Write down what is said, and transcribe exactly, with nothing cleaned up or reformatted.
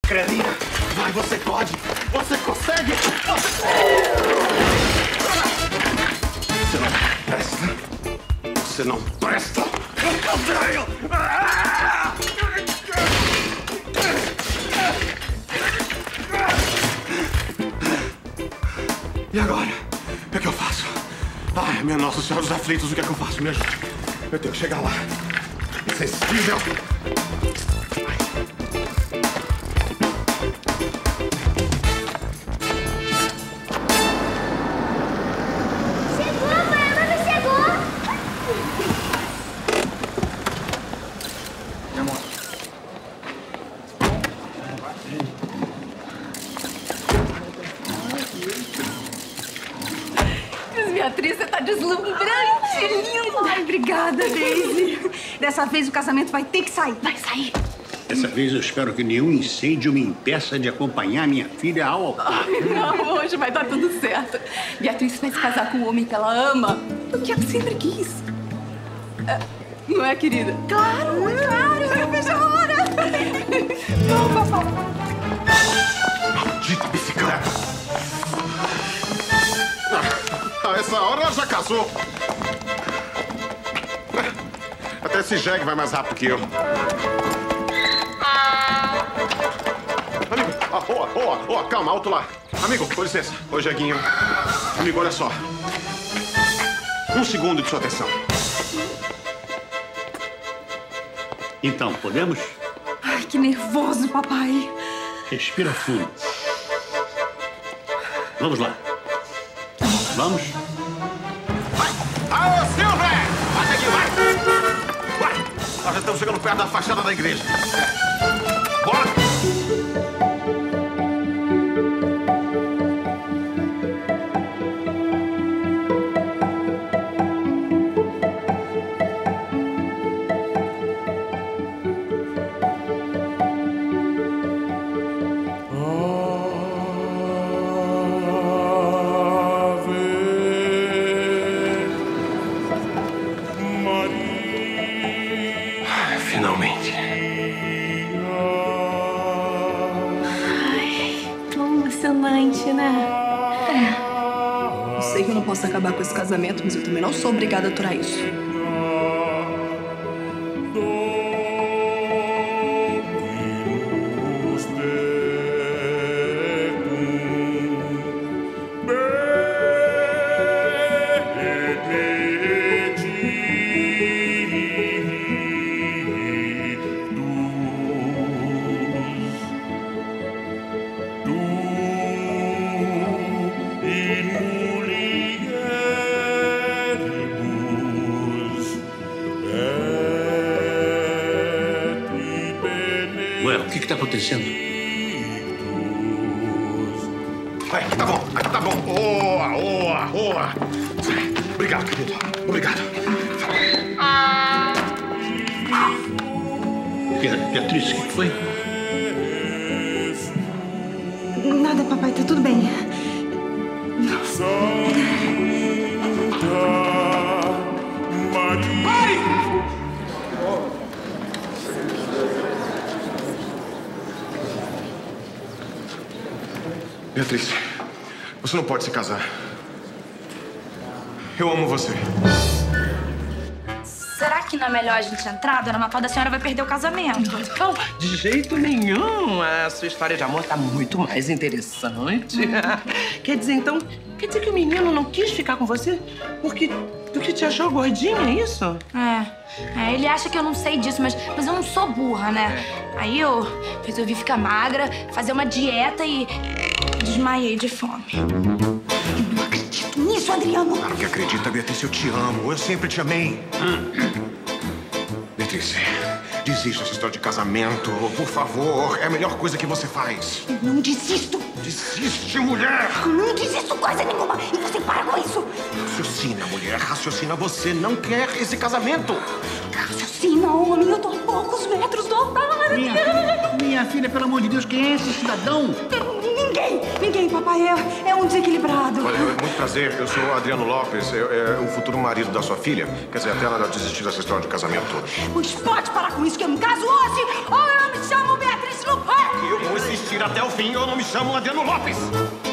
Carolina, vai, você pode! Você consegue! Você... Você não presta! Você não presta! Eu odeio! E agora? O que é que eu faço? Ai, minha Nossa Senhora dos Aflitos, o que é que eu faço? Me ajude. Eu tenho que chegar lá. Insensível! Beatriz, você tá deslumbrante, linda. Ai, obrigada, Daisy. Dessa vez o casamento vai ter que sair. Vai sair. Dessa vez eu espero que nenhum incêndio me impeça de acompanhar minha filha ao altar. Ai, não, hoje vai dar tudo certo. Beatriz vai se casar com um homem que ela ama. O que ela sempre quis. É, não é, querida? Claro, é claro. Eu vejo a hora. Não, papai. Maldita bicicleta. A essa hora ela já casou. Até esse jegue vai mais rápido que eu. Amigo, ah, boa, boa, boa, calma, alto lá. Amigo, com licença. Oi, Jeguinho. Amigo, olha só. Um segundo de sua atenção. Então, podemos? Ai, que nervoso, papai. Respira fundo. Vamos lá. Vamos? Vai! Aô, Silver! Vai, Neguinho, vai! Vai! Nós já estamos chegando perto da fachada da igreja. É. Bora! Finalmente. Ai, tão emocionante, né? É. Eu sei que eu não posso acabar com esse casamento, mas eu também não sou obrigada a aturar isso. Ué, o que que tá acontecendo? Vai, aqui tá bom, aqui tá bom. Boa, boa, boa. Obrigado, querido. Obrigado. Beatriz, o que foi? Nada, papai, tá tudo bem. Pare! Beatriz, você não pode se casar. Eu amo você. Será que não é melhor a gente entrar, dona Mafalda? A senhora vai perder o casamento. Não, de jeito nenhum. A sua história de amor tá muito mais interessante. Quer dizer, então, quer dizer que o menino não quis ficar com você porque, porque te achou gordinha, é isso? É, é, ele acha que eu não sei disso, mas, mas eu não sou burra, né? Aí eu resolvi ficar magra, fazer uma dieta e desmaiei de fome. Eu não acredito nisso, Adriano. Claro que acredita, Beatriz, eu te amo. Eu sempre te amei. Beatriz, desista dessa história de casamento. Por favor, é a melhor coisa que você faz. Eu não desisto. Desiste, mulher! Eu não desisto coisa nenhuma. E você para com isso. Raciocina, mulher. Raciocina. Você não quer esse casamento. Raciocina, homem. Eu tô a poucos metros do altar. Minha, minha filha, pelo amor de Deus, quem é esse cidadão? Ninguém, ninguém, papai. É, é um desequilibrado. Olha, muito prazer. Eu sou o Adriano Lopes. Eu, é o futuro marido da sua filha. Quer dizer, até ela desistir dessa história de casamento. Pois pode parar com isso, que eu me caso hoje. Ou eu me chamo Beatriz Lupin. Eu vou insistir. assistir até o fim ou não me chamo Adriano Lopes.